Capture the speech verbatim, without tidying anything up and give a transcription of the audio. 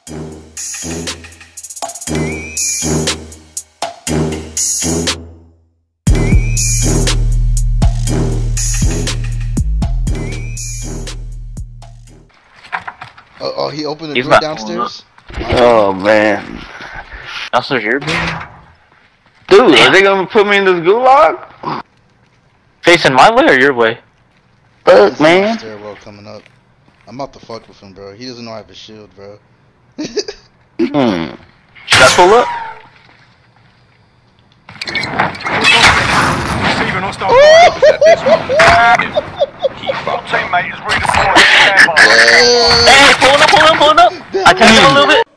Oh, oh, he opened the He's door not downstairs? Oh man. Downstairs your building? Dude, are they gonna put me in this gulag? Facing my way or your way? Fuck, He's man. on the stairwell coming up. I'm about to fuck with him, bro. He doesn't know I have a shield, bro. Hmm. Should I pull up? Receiving hostile fire at this moment. Keep up. Teammate is redeployed. Hey, pulling up, pulling up, pulling up! I tapped him a little bit.